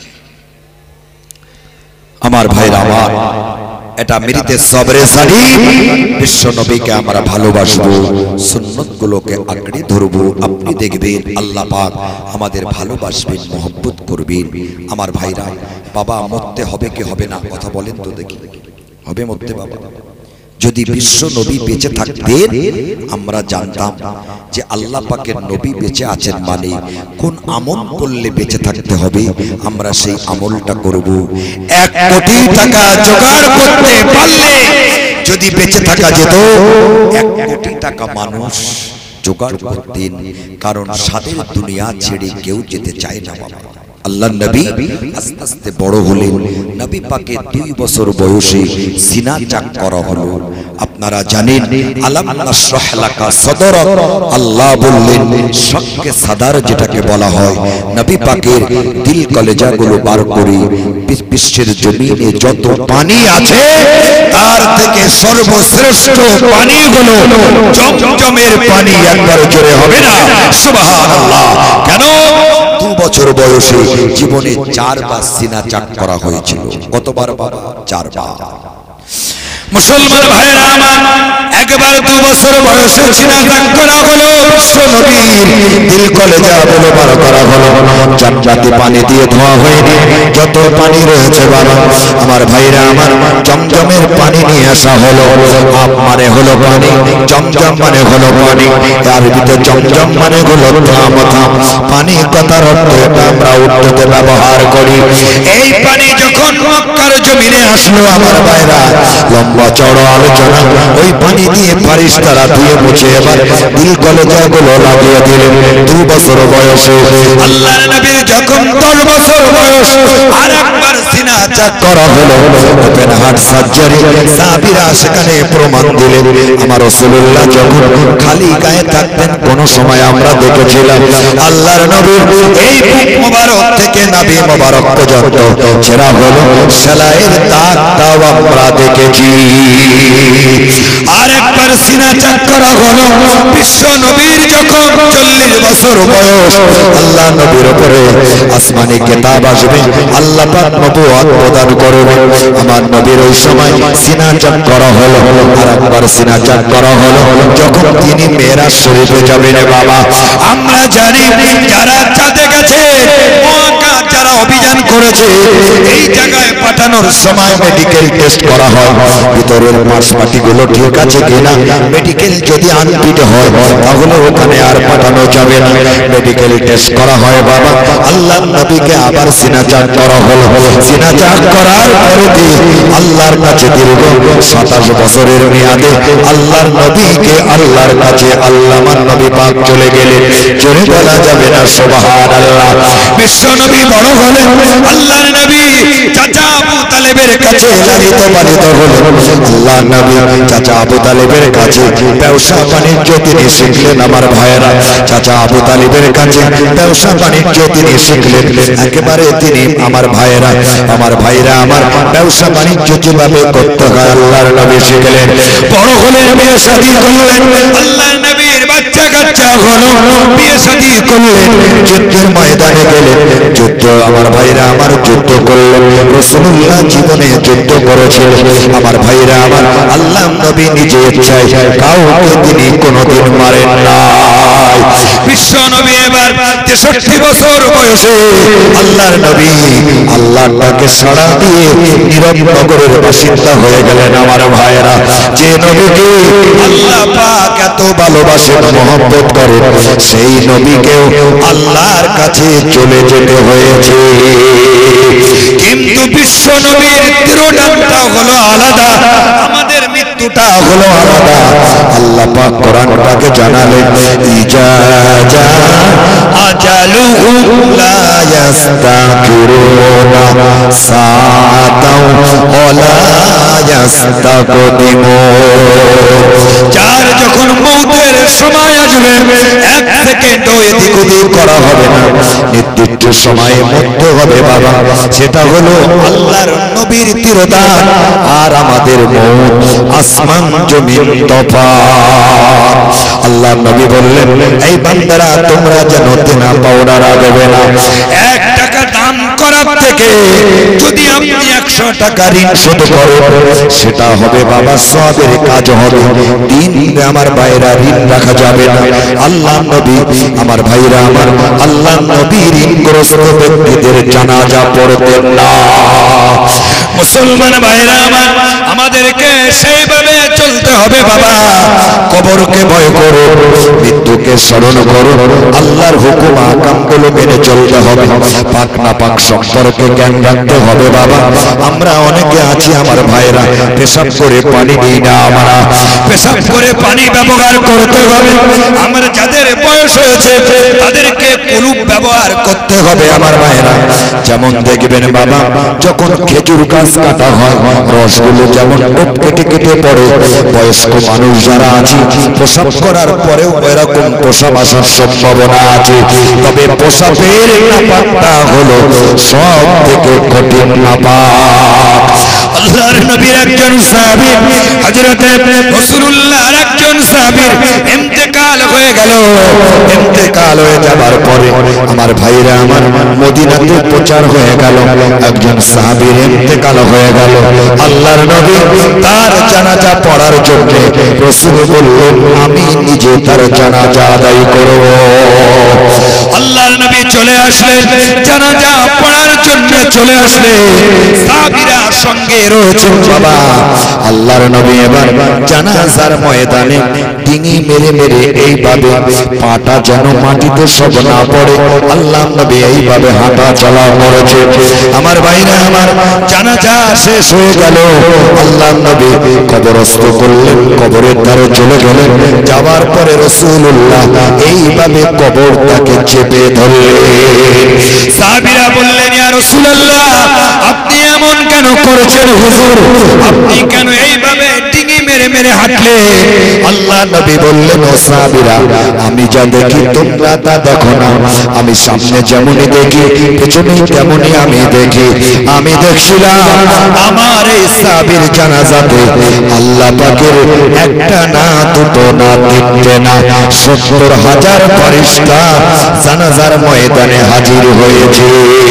আমার ভাইরা আমার, এটা মৃতে সবরে সালিম। বিশ্ব নবীকে আমরা ভালোবাসবো, সুন্নতগুলোকে আঁকড়ে ধরবো। আপনি দেখবেন আল্লাহ পাক আমাদের ভালোবাসবেন, মহব্বত করবেন। আমার ভাইরা, বাবা মরতে হবে কি হবে না? কথা বলেন তো দেখি। হবে মরতে বাবা। যদি বিশ্ব নবী বেঁচে থাকতেন, আমরা জানতাম যে আল্লাহ পাকের নবী বেঁচে আছেন মানে কোন আমল করলে বেঁচে থাকতে হবে, আমরা সেই আমলটা করব। 1 কোটি টাকা জোগাড় করতে পারলে যদি বেঁচে থাকা যেত, 1 কোটি টাকা মানুষ জোগাড় করতেন। কারণ সাদের দুনিয়া ছেড়ে কেউ যেতে চায় না বাবা। আল্লাহ নবী আস্তে আস্তে বড় হলেন। নবী পাকে 2 বছর বয়সে সিনা চাক করা হলো। আপনারা জানেন আলাম নাশরাহ লাকা সাদরাক, আল্লাহ বললেন শক্কে সাদার যেটাকে বলা হয়, নবী পাকের দিল কলেজাগুলো বার করে বিশ্বের জমিনে যত পানি আছে তার থেকে সর্বশ্রেষ্ঠ পানি হলো জমজমের পানি। একবার জোরে হবে না সুবহানাল্লাহ? কেন? 2 বছর বয়সে জীবনে 4 বার সিনা চাক করা হয়েছিল। কতবার বাবা? 4 বার। মুসলমান ভাইরা আমার, একবার 2 বছর বয়সে সিনা চাক করা হলো, বিশ্ব নবীর দিল কলেজা বলে বার করা হলো। জান্নাতি পানি দিয়ে ধোয়া হয়নি, যত পানি রয়েছে বাবা আমার ভাইরা আমার, জমজমের পানি নিয়ে আসা হলো। আপ মানে হলো পানি, জমজম মানে হলো পানি। আরবিতে জমজম মানে হলো থাম, পানি কথার অর্থ এটা আমরা উর্দুতে ব্যবহার করি। এই পানি যখন মক্কার জমিনে আসলো আমার ভাইরা, লম্বা চড়া আলোচনা, ওই পানি দিয়ে ফারিস্তারা ধুয়ে মুছে এবার দিল কলেজাগুলো লাগিয়ে দিলেন। 2 বছর বয়সে আল্লাহর নবীর যখন 10 বছর বয়স, আরেকবার সিনা চাক করা হলো। ওপেন হার্ট সার্জারি, সাহাবীরা সেখানে প্রমাণ দিলেন আমার রাসূলুল্লাহ যখন খালি গায়ে থাকতেন, কোন সময় আমরা দেখেছিলাম আল্লাহর নবীর এই বুক মোবারক থেকে নাভি মোবারক পর্যন্ত ছেঁড়া হলো সেলাইয়ের দাগটাও আমরা দেখেছি। আর একবার সিনা চাক করা হলো বিশ্ব নবীর যখন 40 বছর বয়স আল্লাহ নবীর উপরে আসমানি কিতাব আসবে আল্লাহ পাক নবুয়ত প্রদান করবে আমার নবীর ওই সময় সিনা চাক করা হলো আর একবার সিনা চাক করা হলো যখন তিনি মেরাজ শরীফে যাবেন বাবা আমরা জানি যারা চাঁদে গেছে মহাকাশ যারা অভিযান করেছে এই জায়গায় পাঠানোর সময় মেডিকেল টেস্ট করা হয় ভিতরের মাংসপাটিগুলো ঠিক আছে কিনা মেডিকেল যদি আনফিট হয় তাহলে ওখানে আর পাঠানো যাবে না মেডিকেল টেস্ট করা হয় বাবা আল্লাহর নবীকে আবার সিনা চাক করা হলো সিনা চাক করার পরে আল্লাহর কাছে দীর্ঘ 27 বছরের মেয়াদে আল্লাহর নবীকে আল্লাহর কাছে আল্লাহর নবী পাক চলে গেলেন জোরে বলা যাবে না সুবহানাল্লাহ বিশ্ব নবী বড় হলেন আল্লাহর নবী চাচা আবু তালেবের কাছে লালিত পালিত হলেন আল্লাহর নবী চাচা আবু তালেবের কাছে ব্যবসা বাণিজ্য তিনি শিখলেন আমার ভাইয়েরা চাচা আবু তালেবের কাছে ব্যবসা বাণিজ্য তিনি শিখলেন একেবারে তিনি আমার ভাইয়েরা আমার ব্যবসা বাণিজ্য যেভাবে করতে হয় আল্লাহর নবী শিখলেন বড় হলেন বিয়ে শাদী করলেন আল্লাহর নবীর বাচ্চা কাচ্চা হলো বিয়ে শাদী করলেন যুদ্ধের ময়দানে গেলেন যুদ্ধ আমার ভাইরা আমার যুদ্ধ করলেন রাসূলুল্লাহ জীবনে যুদ্ধ করেছেন আমার ভাইরা আমার আল্লাহ নবী নিজে ইচ্ছায় কাউকে তিনি কোনোদিন মারেন নাই বিশ্ব নবী এবার 63 বছর বয়সে আল্লাহর নবী আল্লাহর ডাকে সাড়া দিয়ে নীরব নগরের বাসিন্দা হয়ে গেলেন আমার ভাইরা যে নবীকে আল্লাহ পাক এত ভালোবাসেন মহব্বত করেন সেই নবীকেও আল্লাহর কাছে চলে যেতে হয়েছে কিন্তু বিশ্ব নবীর তিরোধানটা হলো আলাদা আমাদের মৃত্যুটা হলো আলাদা আল্লাহ পাক কোরআন পাকে জানালেন ইজা জা আজালুহু লা ইস্তাগফিরুনা সাআতাও ওয়ালা ইস্তাকদিমুন যার যখন মওতের সময় আসবে এক সেকেন্ডও এদিক ওদিক করা হবে না নির্দিষ্ট সময়ে মরতে হবে বাবা সেটা হলো আল্লাহর নবীর তিরোধান আর আমাদের মওত আসমান জমিন তফাৎ আল্লাহর নবী বললেন এই বান্দারা তোমরা যেন দেনা পাওনা রাখবে না 1 টাকা দান করার থেকে যদি আপনি 100 টাকা ঋণ শোধ করেন সেটা হবে বাবা সওয়াবের কাজ হবে দিন আমার ভাইরা ঋণ রাখা যাবে না আল্লাহর নবী আমার ভাইরা আমার আল্লাহর নবী ঋণগ্রস্ত ব্যক্তিদের জানাজা পড়তেন না মুসলমান ভাইরা আমার আমাদেরকে সেইভাবে চলতে হবে বাবা কবরকে ভয় করো মৃত্যুকে স্মরণ করো আল্লাহর হুকুম আকামগুলো মেনে চলতে হবে পাক না পাক সম্পর্কে জ্ঞান রাখতে হবে বাবা আমরা অনেকে আছি আমার ভাইরা পেশাব করে পানি নিই না আমরা পেশাব করে পানি ব্যবহার করতে হবে আমরা যাদের বয়স হয়েছে তাদেরকে কুলুপ ব্যবহার করতে হবে আমার ভাইরা যেমন দেখবেন বাবা যখন খেজুর গাছ কাটা হয় রসগুলো যেমন কেটে কেটে পড়ে বয়স্ক মানুষ যারা আছে প্রসাব করার পরেও এরকম প্রসাব আসার সম্ভাবনা আছে তবে প্রসাবের নাপাকটা হলো সব থেকে কঠিন নাপাক আল্লাহর নবীর একজন সাহাবী হযরত রাসূলুল্লাহর একজন সাহাবীর ইন্তেকাল হয়ে গেল ইন্তেকাল হয়ে যাবার পরে আমার ভাইরা আমার মদিনাতে প্রচার হয়ে গেল একজন সাহাবীর ইন্তেকাল হয়ে গেল আল্লাহর নবী তার জানাজা পড়ার জন্য রাসূল বললেন আমি নিজে তার জানাজা আদায় করব আল্লাহর নবী চলে আসলেন জানাজা পড়ার জন্য চলে আসলেন সাহাবীরা সঙ্গে রয়েছেন বাবা আল্লাহর নবী এবার জানাজার ময়দানে ডিঙি মেরে মেরে এইভাবে পাটা যেন মাটিতে সব না পড়ে আল্লাহর নবী এইভাবে হাঁটা চলা করেছে আমার ভাইরা আমার জানাজা শেষ হয়ে গেল আল্লাহর নবী কবরস্থ করলেন কবরের ধারে চলে গেলেন যাওয়ার পরে রাসূলুল্লাহ এইভাবে কবরটাকে চেপে ধরলেন সাহাবীরা বললেন ইয়া রাসূলুল্লাহ আপনি এমন কেন করেছেন হুজুর আপনি কেন এইভাবে ডিঙি মেরে মেরে হাঁটলে আল্লাহ নবী বললেন ও সাহাবীরা আমি যা দেখি তোমরা তা দেখো না আমি সামনে যেমনই দেখি পেছনে তেমনই আমি দেখি আমি দেখছিলাম আমার এই সাহাবীর জানাজাতে আল্লাহ পাকের একটা না দুটো না তিনটে না ৭০,০০০ ফেরেশতা জানাজার ময়দানে হাজির হয়েছে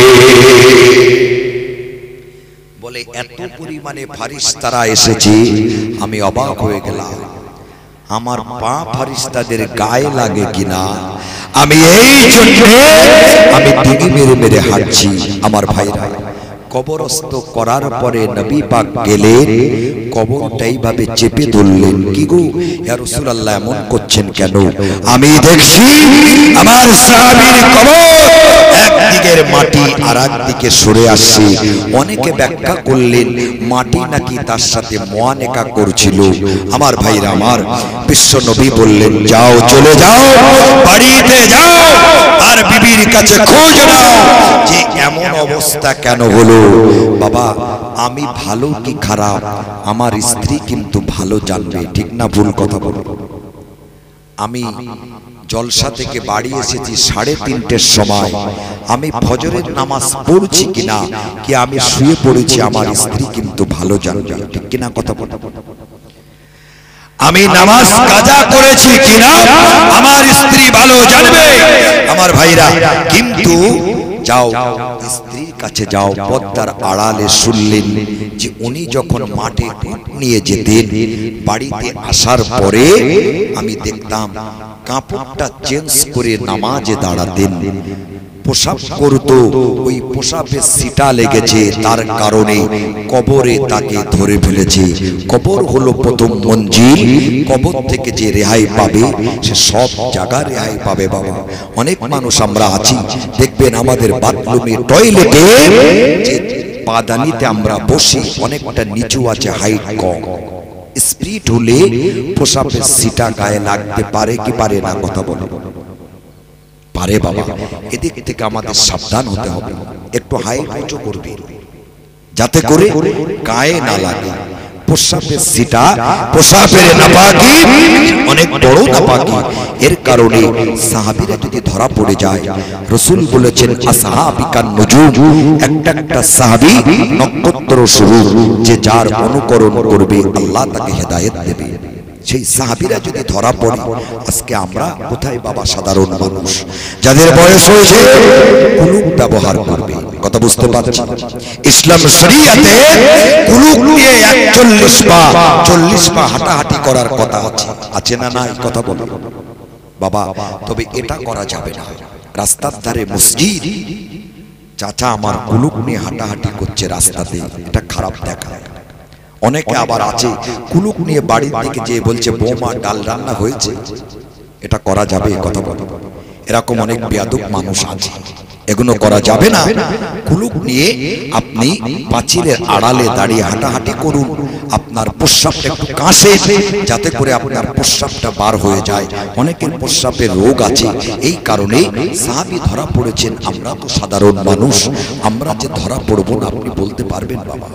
বলে এত পরিমাণে ফেরেশতারা এসেছে আমি অবাক হয়ে গেলাম আমার পা ফেরেশতাদের গায়ে লাগে কিনা আমি এই জন্য আমি দিগি মেরে মেরে হাঁটছি আমার ভাইরা কবরস্থ করার পরে নবী পাক গেলেন কবরটা এইভাবে চেপে ধরলেন কি গো ইয়া রাসূলুল্লাহ এমন করছেন কেন আমি দেখছি আমার সাহাবীর কবর একদিকের মাটি আর একদিকে সরে আসছে অনেকে ব্যাখ্যা করলেন মাটি নাকি তার সাথে মুআনাকা করছিল আমার ভাইরা আমার বিশ্ব নবী বললেন যাও চলে যাও বাড়িতে যাও আর বিবির কাছে খোঁজ নাও যে এমন অবস্থা কেন হলো বাবা আমি ভালো কি খারাপ আমার স্ত্রী কিন্তু ভালো জানবে ঠিক না ভুল কথা বলো আমি জলসা থেকে বাড়ি এসেছি ৩:৩০টার সময় আমি ফজরের নামাজ পড়ছি কিনা কি আমি শুয়ে পড়েছি আমার স্ত্রী কিন্তু ভালো জানবে ঠিক কিনা কথা বলো আমি নামাজ কাজা করেছি কিনা আমার স্ত্রী ভালো জানবে আমার ভাইরা কিন্তু যাও স্ত্রীর কাছে যাও পর্দার আড়ালে শুনলেন যে উনি যখন মাঠে নিয়ে যেতেন বাড়িতে আসার পরে আমি দেখতাম কাপড়টা চেঞ্জ করে নামাজে দাঁড়াতেন পোশাক করতো ওই পোশাকের সিটা লেগেছে তার কারণে কবরে তাকে ধরে ফেলেছে কবর হলো প্রথম মঞ্জিল কবর থেকে যে রেহাই পাবে সে সব জায়গা রেহাই পাবে বাবা অনেক মানুষ আমরা আছি দেখবেন আমাদের বাথরুমে টয়লেটে যে পাদানিতে আমরা বসি অনেকটা নিচু আছে হাইট কম স্পিড হলে পোশাকের সিটা গায়ে লাগতে পারে কি পারে না কথা বলো পারে বাবা এদিক থেকে আমাদের সাবধান হতে হবে একটু হাই উঁচু করবে যাতে করে গায়ে না লাগে পোশাকের সিটা পোশাকের নাপাকি অনেক বড় নাপাকি এর কারণে সাহাবীরা যদি ধরা পড়ে যায় রাসূল বলেছেন আসহাবিকান নুজুম একটা একটা সাহাবী নক্ষত্র স্বরূপ যে যার অনুকরণ করবে আল্লাহ তাকে হেদায়েত দেবে সেই সাহাবীরা যদি ধরা পড়ে আজকে আমরা কোথায় বাবা সাধারণ মানুষ যাদের বয়স হয়েছে কুলুক ব্যবহার করবে কথা বুঝতে পারছি ইসলাম শরীয়তে কুলুক নিয়ে 41 পা হাঁটাহাঁটি করার কথা আছে না নাই কথা বলো বাবা তবে এটা করা যাবে না রাস্তার ধারে মসজিদ চাচা আমার কুলুক নিয়ে হাঁটাহাঁটি করছে রাস্তাতে এটা খারাপ দেখায় অনেকে আবার আছে কুলুক নিয়ে বাড়ির দিকে যে বলছে বৌমা ডাল রান্না হয়েছে এটা করা যাবে কথা বলো এরকম অনেক বেয়াদব মানুষ আছে এগুলো করা যাবে না কুলুক নিয়ে আপনি পাঁচিলের আড়ালে দাঁড়িয়ে হাঁটাহাঁটি করুন আপনার প্রস্রাবটা একটু কাশে যাতে করে আপনার প্রস্রাবটা বার হয়ে যায় অনেকের প্রস্রাবের রোগ আছে এই কারণে সাহাবী ধরা পড়েছেন আমরা তো সাধারণ মানুষ আমরা যে ধরা পড়ব না আপনি বলতে পারবেন বাবা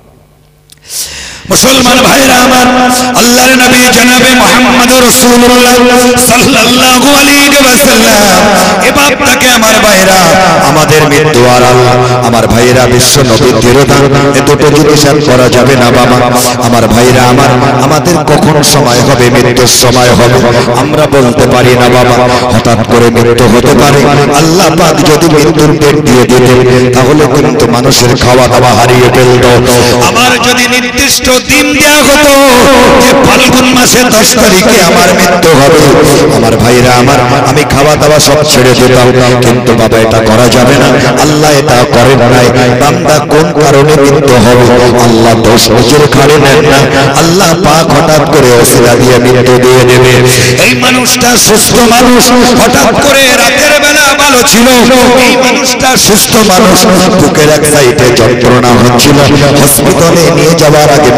মুসলমান ভাইরা আমার আল্লাহর নবী জনাবে মুহাম্মদ রাসূলুল্লাহ সাল্লাল্লাহু আলাইহি ওয়াসাল্লাম এবাবটাকে আমার ভাইরা আমাদের মৃত্যু আর আমার ভাইরা বিশ্ব নবীর দৃঢ়তা এ দুটো জিনিস আর করা যাবে না বাবা আমার ভাইরা আমাদের কখন সময় হবে মৃত্যুর সময় হবে আমরা বলতে পারি না বাবা হঠাৎ করে মৃত্যু হতে পারে আল্লাহ পাক যদি মৃত্যুর ডেট দিয়ে দিতেন তাহলে কিন্তু মানুষের খাওয়া দাওয়া হারিয়ে ফেলতো আমার যদি নির্দিষ্ট দিন দেয়া হতো যে ফাল্গুন মাসে 10 তারিখে আমার মৃত্যু হবে আমার ভাইরা আমি খাওয়া দাওয়া সব ছেড়ে দিতাম কিন্তু বাবা এটা করা যাবে না আল্লাহ এটা করেন নাই বান্দা কোন কারণে মৃত্যু হবে আল্লাহ দোষ নিজের ঘাড়ে নেন না আল্লাহ পাক হঠাৎ করে ওসিলা দিয়ে মৃত্যু দিয়ে দেবে এই মানুষটা সুস্থ মানুষ হঠাৎ করে রাতের বেলা ভালো ছিল এই মানুষটা সুস্থ মানুষ বুকের এক সাইডে যন্ত্রণা হচ্ছিল হসপিটালে নিয়ে যাওয়ার আগে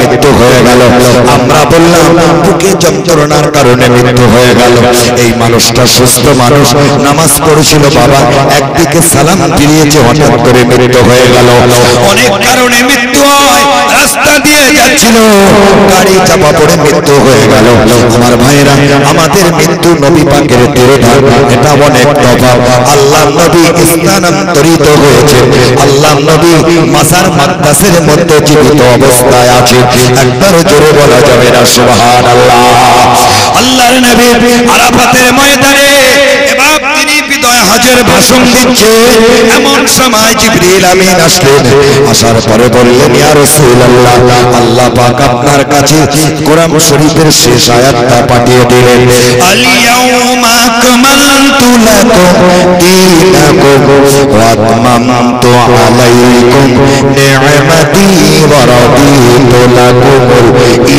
মৃত্যু হয়ে গেল। আমরা বললাম বুকে যন্ত্রণার কারণে মৃত্যু হয়ে গেল। এই মানুষটা সুস্থ মানুষ, নামাজ পড়েছিল বাবা, একদিকে সালাম ফিরিয়েছে, হঠাৎ করে মৃত্যু হয়ে গেল। অনেক কারণে মৃত্যু হয়, রাস্তা দিয়ে যাচ্ছিল গাড়ি চাপা পড়ে মৃত্যু হয়ে গেল। আমার ভাইরা, আমাদের মৃত্যু নবী পাকের তিরোধান, এটা অনেক তফাৎ। আল্লাহ নবী স্থানান্তরিত হয়েছে, আল্লাহ নবী মাজার মাকদাসের মধ্যে জীবিত অবস্থায় আছে। একবার জোরে বলা যাবে না সুবহানাল্লাহ। আল্লাহর নবী আরাফাতের ময়দানে এবার তিনি বিদায় হজের ভাষণ দিচ্ছে, এমন সময় জিবরিল আমিন আসলেন। আসার পরে বললেন, ইয়া রাসূলুল্লাহ, আল্লাহ পাক আপনার কাছে কোরআন শরীফের শেষ আয়াতটা পাঠিয়ে দিলেন, আল ইয়াউমা আকমালতু লাকুম দীনাকুম ওয়া আতমামতু আলাইকুম নি'মাতি ওয়া রাদিতু লাকুমুল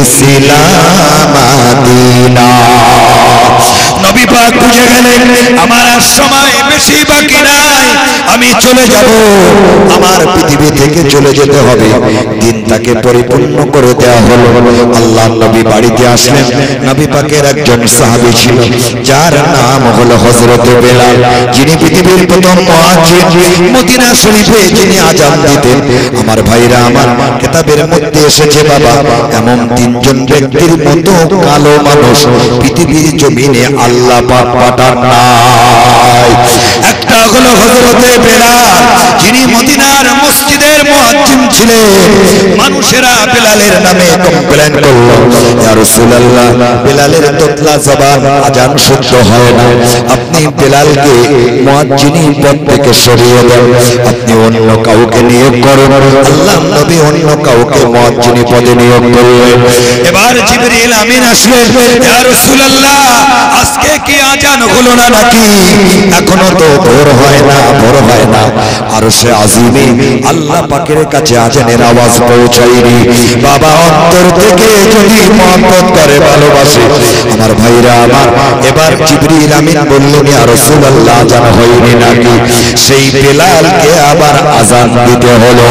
ইসলামা দীনা। নবী পাক বুঝে গেলেন আমার আর সময় বেশি বাকি নাই, আমি চলে যাব, আমার পৃথিবী থেকে চলে যেতে হবে। দিনটাকে পরিপূর্ণ করে দেওয়া হলো। আল্লাহ নবী বাড়িতে আসলেন। নবী পাকের একজন সাহাবী ছিল, যার নাম হলো হযরত বেলাল, যিনি পৃথিবীর প্রথম মুয়াজ্জিন, মদিনা শরীফে যিনি আযান দিতেন। আমার ভাইরা আমার, কিতাবের মধ্যে এসেছে বাবা, এমন তিনজন ব্যক্তির মতো কালো মানুষ পৃথিবীর জমিনে আল্লাহ পাক পাঠান নাই। একটা হলো হযরতে বেলাল, যিনি মদিনার মসজিদের মুয়াজ্জিন ছিলেন। মানুষেরা বেলালের নামে কমপ্লেইন করলো, ইয়া রাসূলুল্লাহ, বেলালের তোতলা জবান, আযান শুদ্ধ হয় না, আপনি বেলালকে মুয়াজ্জিনি পদ থেকে সরিয়ে দেন, আপনি অন্য কাউকে নিয়োগ করুন। আল্লাহ নবী অন্য কাউকে মুয়াজ্জিনি পদে নিয়োগ করলেন। এবার জিবরিল আমিন আসলেন, ইয়া রাসূলুল্লাহ, আজকে কি আযান হলো না নাকি? এখনো তো ভোর হয় না, ভোর হয় না। আরশে আজিমে আল্লাহ পাকের কাছে আযানের আওয়াজ পৌঁছায়নি। বাবা অন্তর থেকে যদি মহব্বত করে, ভালোবাসে আমার ভাইরা আমার, এবার জিবরিল আমিন বললেন, ইয়া রাসূলুল্লাহ, আযান হয়নি নাকি? সেই বেলালকে আবার আযান দিতে হলো।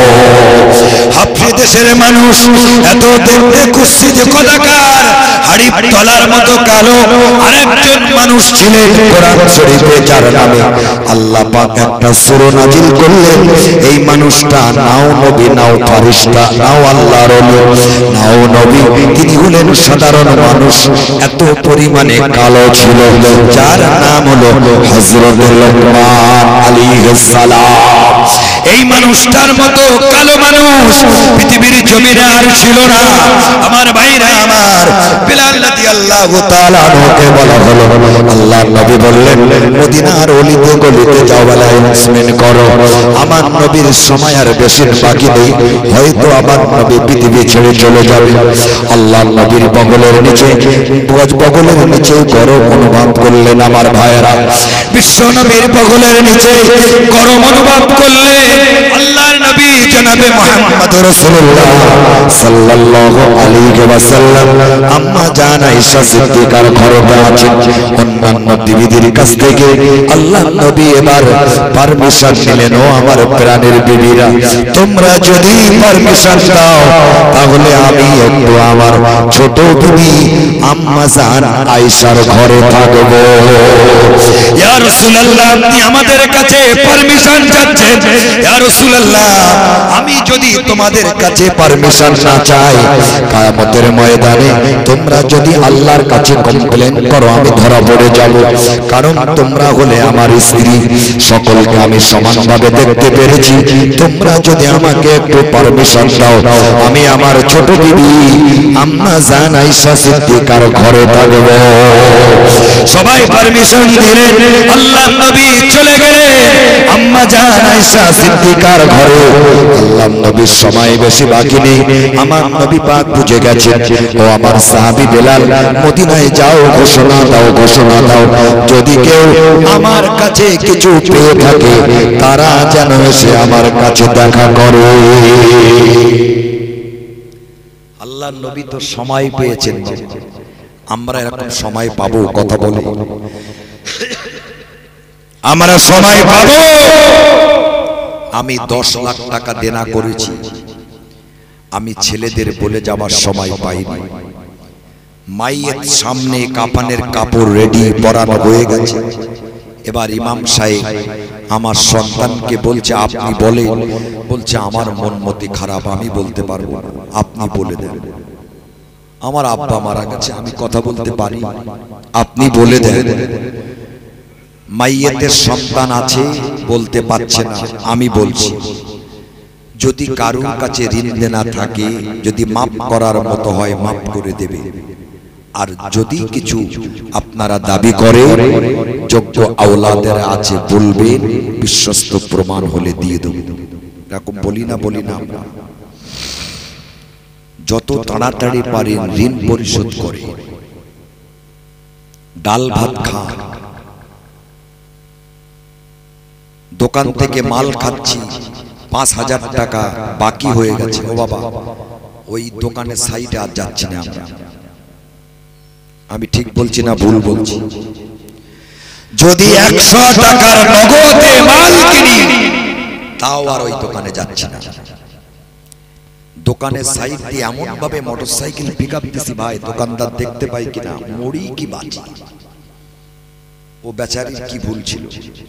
হাফসি দেশের মানুষ, এত দেখতে কুৎসিত কদাকার, হাড়ির তলার মতো কালো আরেকজন মানুষ ছিলেন কোরআন শরীফে, যার নামে আল্লাহ পাক একটা সূরা নাজিল করলেন। এই মানুষটা নাও নবী, নাও ফেরেশতা, নাও আল্লাহর ওলি, নাও নবী, তিনি হলেন সাধারণ মানুষ। এত পরিমাণে কালো ছিল, যার নাম হলো হযরত লুকমান আলাইহিস সালাম। এই মানুষটার মতো কালো মানুষ পৃথিবীর জমিনে আর ছিল না। আমার ভাইরা আমার, বেলাল রাদিয়াল্লাহু তাআলা আনহুকে বলা হলো, আল্লাহর নবী বললেন, মদিনার অলিতে গলিতে যাও, অ্যানাউন্সমেন্ট করো, আমার নবীর সময় আর বেশি বাকি নেই, হয়তো আমার নবী পৃথিবী ছেড়ে চলে যাবে। আল্লাহর নবীর বগলের নিচে, বগলের নিচে গরম অনুভব করলেন আমার ভাইয়েরা। বিশ্ব নবীর বগলের নিচে গরম অনুভব করলে আল্লাহর নবী জনাবে মুহাম্মদ রাসূলুল্লাহ সাল্লাল্লাহু আলাইহি ওয়াসাল্লাম আম্মা জান আয়েশা সিদ্দিকার ঘরে আছেন। অন্যান্য বিবিদের কাছ থেকে আল্লাহর নবী এবার পারমিশন নিলেন, ও আমার প্রাণের বিবিরা, তোমরা যদি পারমিশন দাও তাহলে আমি একটু আমার ছোট বিবি আম্মা জান আয়েশার ঘরে থাকব। ইয়া রাসূলুল্লাহ, আপনি আমাদের কাছে পারমিশন চাচ্ছেন? ইয়া রাসূলুল্লাহ, আমি যদি তোমাদের কাছে পারমিশন না চাই, কিয়ামতের ময়দানে তোমরা যদি আল্লাহর কাছে কমপ্লেইন করো, আমি ধরা পড়ে যাব। কারণ তোমরা হলে আমার স্ত্রী, সকলকে আমি সমানভাবে দেখতে পেরেছি। তোমরা যদি আমাকে একটু পারমিশন দাও, আমি আমার ছোট বিবি আম্মা জান আয়েশা সিদ্দিকার ঘরে থাকব। সবাই পারমিশন দিলেন, আল্লাহর নবী চলে গেলেন আম্মা জান আয়েশা সিদ্দিকার ঘরে। আল্লাহর নবীর সময় বেশি বাকি নেই। আমার নবী পাক বুঝে গেছেন, ও আমার সাহাবী বেলাল, মদিনায় যাও, ঘোষণা দাও, ঘোষণা দাও, যদি কেউ আমার কাছে কিছু পেয়ে থাকে তারা যেন এসে আমার কাছে দেখা করে। আল্লাহর নবী তো সময় পেয়েছেন, আমরা এরকম সময় পাবো? কথা বলে আমরা সময় পাবো? আমি 10 লাখ টাকা দেনা করেছি, আমি ছেলেদের বলে যাবার সময় পাইনি। মাইয়ের সামনে কাফনের কাপড় রেডি পরানো হয়ে গেছে। এবার ইমাম সাহেব আমার সন্তানকে বলছে আপনি বলেন। বলছে আমার মন মতি খারাপ, আমি বলতে পারবো না, আপনি বলে দেন। আমার আব্বা মারা গেছে, আমি কথা বলতে পারি, আপনি বলে দেন। মাইয়েতের সন্তান আছে, বলতে পারছে না, আমি বলছি। যদি কারুর কাছে ঋণ দেনা থাকে, যদি মাফ করার মতো হয় মাফ করে দেবে। আর যদি কিছু আপনারা দাবি করে যোগ্য আওলাদের আছে বলবেন, বিশ্বস্ত প্রমাণ হলে দিয়ে দেব। এরকম বলি না আমরা। যত তাড়াতাড়ি পারেন ঋণ পরিশোধ করে ডাল ভাত খান। দোকান থেকে মাল খাচ্ছি, 5,000 টাকা বাকি হয়ে গেছে, ও বাবা ওই দোকানের সাইডে আর যাচ্ছি না আমরা। আমি ঠিক বলছি না ভুল বলছি? যদি 100 টাকার নগদে মাল কিনি, তাও আর ওই দোকানে যাচ্ছি না। দোকানের সাইড দিয়ে এমন ভাবে মোটরসাইকেল পিকআপ দিছি ভাই, দোকানদার দেখতে পাই কিনা, মুড়ি কি বাজি। ও বেচারির কি ভুল ছিল?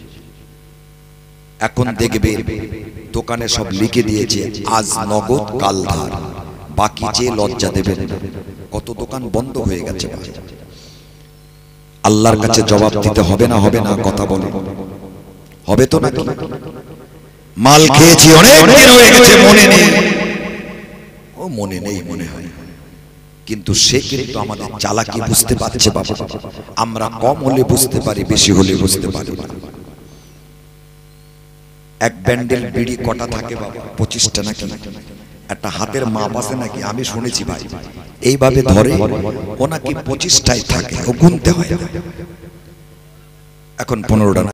এখন দেখবে দোকানে সব লিখে দিয়েছে আজ নগদ কাল ধার, বাকি যে লজ্জা দেবেন। কত দোকান বন্ধ হয়ে গেছে। আল্লাহর কাছে জবাব দিতে হবে না? হবে না? কথা বলে হবে তো নাকি? মাল খেয়েছি অনেক দিন হয়ে গেছে, মনে নেই। ও মনে নেই মনে হয়, কিন্তু সে কিন্তু আমাদের চালাকি বুঝতে পারছে বাবা। আমরা কম হলে বুঝতে পারি, বেশি হলে বুঝতে পারি না। এক ব্যান্ডেল বিড়ি কটা থাকে বাবা? 25টা নাকি? একটা হাতের মাপ আছে নাকি? আমি শুনেছি ভাই, এইভাবে ধরে ও নাকি 25টাই থাকে, ও গুনতে হয়। এখন 15টা।